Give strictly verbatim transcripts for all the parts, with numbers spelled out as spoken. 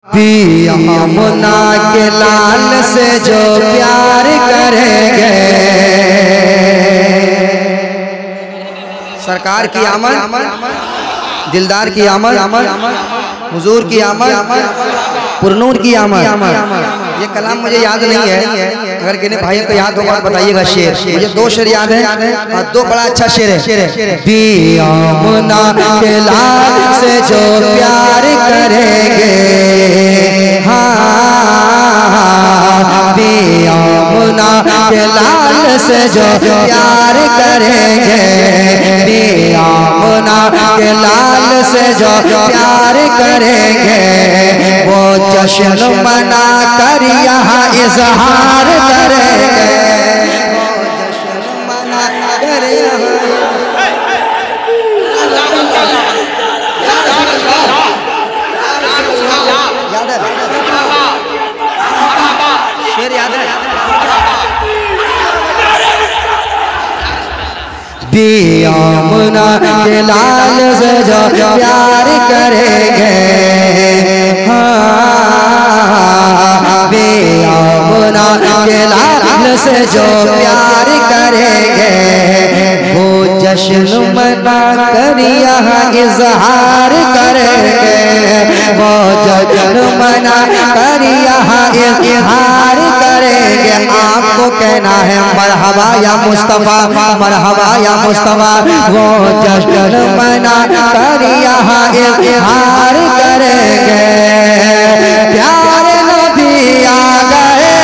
यमुना के लाल से जो प्यार करेंगे, सरकार की आमद, दिलदार की आमद, हुजूर की आमद, पुरनूर की आमद। ये कलाम मुझे याद नहीं है, अगर किन्हीं भाइयों को याद होगा बताइएगा। शेर मुझे दो शेर याद है और दो बड़ा अच्छा शेर है। यमुना के लाल से जो प्यार करेंगे, यमुना के लाल से जो प्यार करेंगे, यमुना के लाल से जो प्यार करेंगे, वो जश्न मना कर यहाँ इजहार करेंगे, वो जश्न मना कर शेर याद है। यमुना के लाल से जो प्यार करेंगे, यमुना के लाल से जो प्यार करेंगे, वो जश्न मना कर यहाँ इजहार करेंगे, वो जश्न मना कर यहाँ इजहार करेंगे। आपको कहना है मरहबा या मुस्तफा, मरहबा या मुस्तफा, वो जश्न मना कर यहाँ इजहार करेंगे। प्यारे नबी आ गए,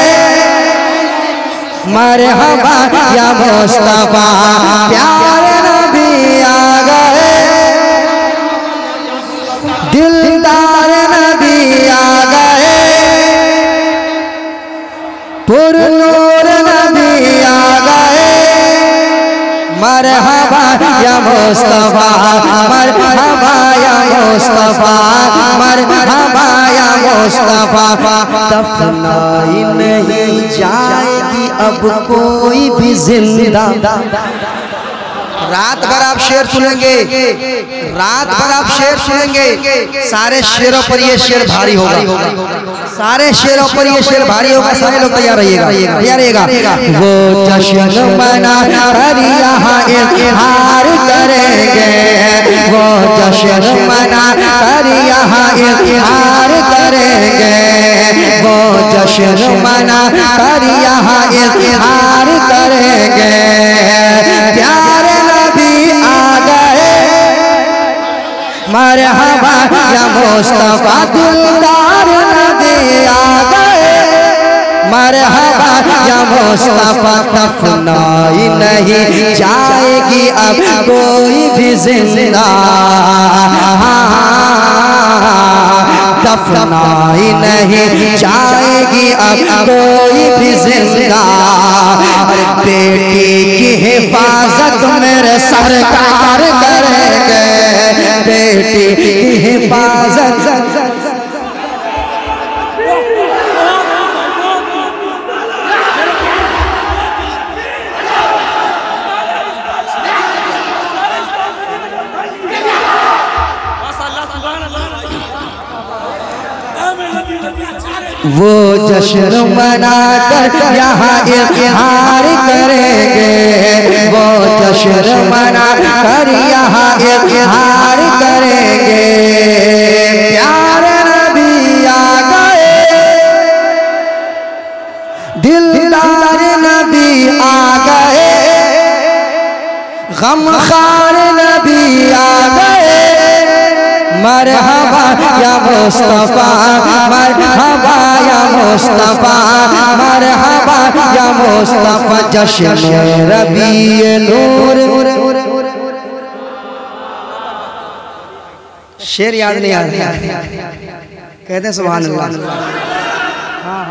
मरहबा या मुस्तफा, प्यारे नबी आ गए, दिलदार नबी आ गए, पुरनूर नबी आ गए, मरहबा या मुस्तफा, मरहबा या मुस्तफा, मरहबा या मुस्तफा। दफनाई नहीं जाएगी अब कोई भी जिंदा। रात भर आप शेर सुनेंगे, रात भर आप शेर सुनेंगे, सारे शेरों पर ये शेर भारी होगा, सारे शेरों पर ये शेर भारी होगा। सारे लोग तैयार रहिएगा, तैयार रहिएगा। वो जश्न मना कर यहाँ इजहार करेंगे, वो जश्न मना कर यहाँ इजहार करेंगे, वो जश्न मना कर यहाँ इजहार करेंगे। प्यारे नबी आ गए, मरहबा या मुस्तफा, दिलदार नबी आ गए, मरहबा या मुस्तफा। दफनाई नहीं जाएगी अब कोई भी जिंदा, दफनाई नहीं जाएगी अब कोई भी जिंदा। बेटी की हिफाजत मेरे सरकार करेंगे, बेटी की हिफाजत। वो जश्न मना कर यहाँ इजहार करेंगे, वो जश्न मना कर यहाँ इजहार करेंगे। प्यारे नबी आ गए, दिलदार नबी आ गए, गमखार नबी आ गए, मरहबा या मुस्तफा, मरहबा या मुस्तफा, मरहबा या मुस्तफा। जश्न रबी नूर। शेर याद नहीं आ रहा, कहते हैं सुभान अल्लाह। हाँ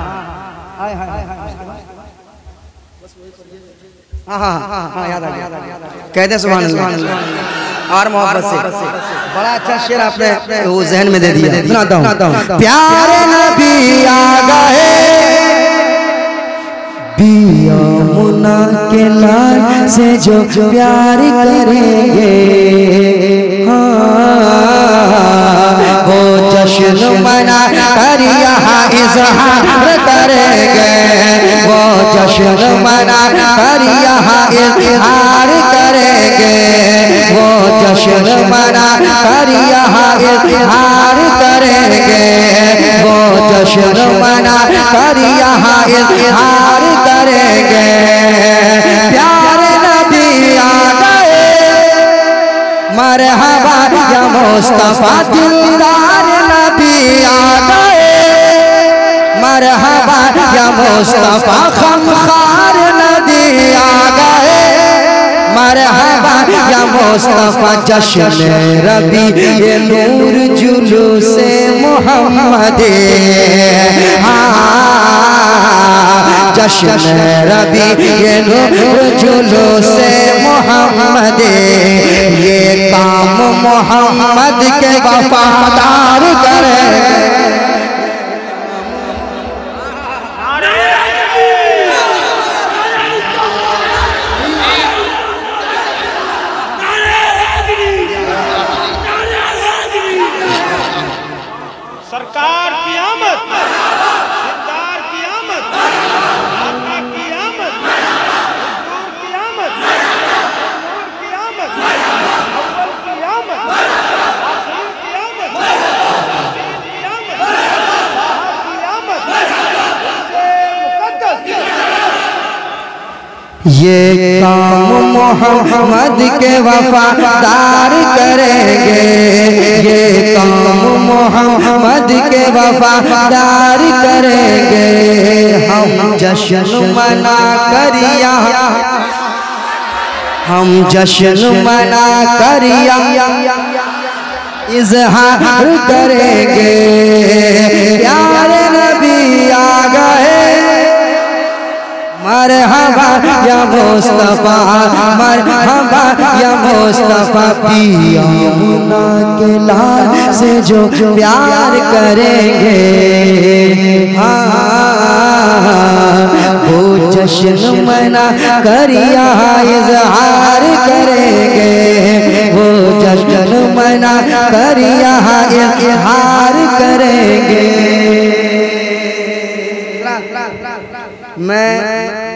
हाँ हाँ हाँ याद आ गया, कहते हैं सुभान अल्लाह और मोहब्बत से। बड़ा अच्छा शेर आपने वो जहन में दे दिया, सुनाता हूँ। प्यारे नबी आ गए, यमुना के लाल से जो प्यार करेंगे, हाँ वो जश्न मना कर यहाँ इजहार करेंगे, वो जश्न मना कर यहाँ इजहार करेंगे, वो जश्न मना कर यहाँ इजहार करेंगे, वो जश्न मना कर यहाँ इजहार करेंगे। प्यारे नबी आ गए, मरहबा या मुस्तफा दिलदार नबी आ गए, मरहबा या मुस्तफा खमखार नबी आ गए, मरहबा या मुस्तफा जश्न रबी ये नूर जुलूसे मोहम्मद, हाँ जश्न रबी ये नूर जुलूसे मोहम्मद, ये काम मोहम्मद के वफादार करें। सरकार की आमद, दिलदार की आमद, आका की आमद, हुजूर की आमद, नूर की आमद, अव्वल की आमद, आखिर की आमद, वसील की आमद, बाहर की आमद, मुक़द्दस। ये काम मोहम्मद के वफादार करेंगे, ये काम मोहम्मद के वफादार करेंगे। हम जश्न मना करिया, हम जश्न मना करिया इजहार करेंगे। प्यारे नबी आ गए, मरहबा या मुस्तफा, मरहबा या मुस्तफा, पिया मुना के लाल से जो प्यार करेंगे, हाँ वो जश्न मना कर यहाँ इजहार करेंगे, वो जश्न मना कर यहाँ इजहार करेंगे। मैं